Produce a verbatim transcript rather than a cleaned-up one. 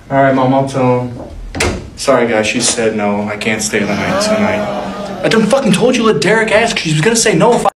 Alright, Mom, I'll tell him. Sorry, guys, she said no. I can't stay the night tonight. I done fucking told you let Derek ask. She was gonna say no if I...